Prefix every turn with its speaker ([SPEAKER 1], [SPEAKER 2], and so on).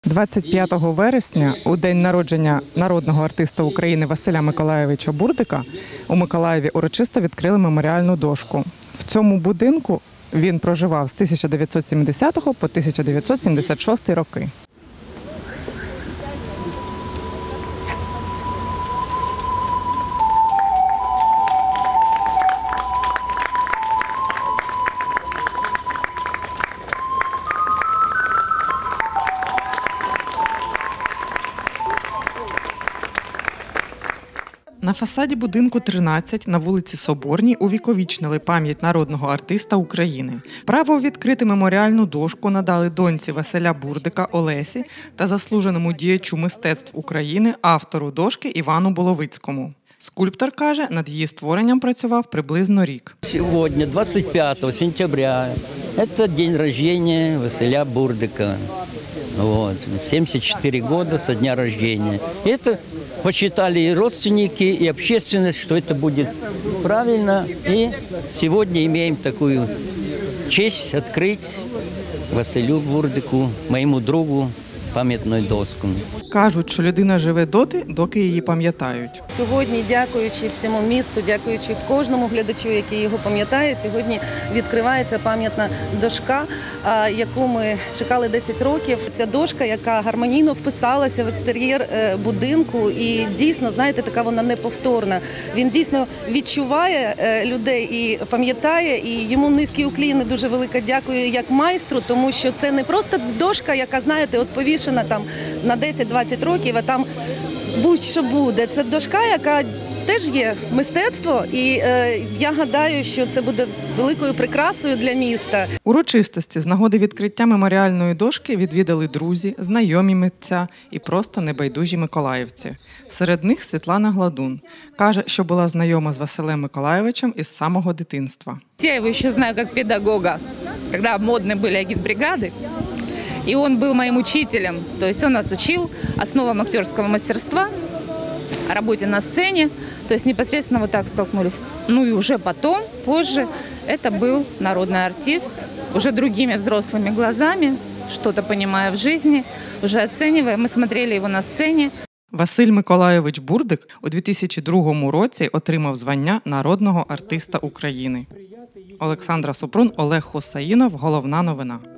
[SPEAKER 1] 25 вересня, у день народження народного артиста України Василя Миколайовича Бурдика, у Миколаєві урочисто відкрили меморіальну дошку. В цьому будинку він проживав з 1970 по 1976 роки. На фасаді будинку 13 на вулиці Соборній увіковічнили пам'ять народного артиста України. Право відкрити меморіальну дошку надали доньці Василя Бурдика Олесі та заслуженому діячу мистецтв України, автору дошки Івану Боловицькому. Скульптор каже, над її створенням працював приблизно рік.
[SPEAKER 2] Сьогодні, 25 сентября, це день рождения Василя Бурдика. 74 года со дня рождения. Это почитали и родственники, и общественность, что это будет правильно. И сегодня имеем такую честь открыть Василю Бурдику, моему другу, пам'ятну доску.
[SPEAKER 1] Кажуть, що людина живе доти, доки її пам'ятають.
[SPEAKER 3] Сьогодні, дякуючи всьому місту, дякуючи кожному глядачу, який його пам'ятає, сьогодні відкривається пам'ятна дошка, яку ми чекали 10 років. Ця дошка, яка гармонійно вписалася в екстер'єр будинку і дійсно, знаєте, така вона неповторна. Він дійсно відчуває людей і пам'ятає, і йому низький уклін і дуже велике дякую як майстру, тому що це не просто дошка, яка, знаєте, от повішена там на 10-20 років, а там будь-що буде. Це дошка, яка теж є мистецтво, і я гадаю, що це буде великою прикрасою для міста.
[SPEAKER 1] Урочистості з нагоди відкриття меморіальної дошки відвідали друзі, знайомі митця і просто небайдужі миколаївці. Серед них Світлана Гладун. Каже, що була знайома з Василем Миколайовичем із самого дитинства.
[SPEAKER 4] Я его еще знаю как педагога, когда модны были агитбригады. И он был моим учителем, то есть он нас учил основам актерского мастерства, работе на сцене, то есть непосредственно вот так столкнулись. Ну и уже потом, позже, это был народный артист, уже другими взрослыми глазами, что-то понимая в жизни, уже оценивая. Мы смотрели его на сцене.
[SPEAKER 1] Василь Миколайович Бурдик у 2002 році отримав звання народного артиста України. Олександра Супрун, Олег Хусаїнов. Головна новина.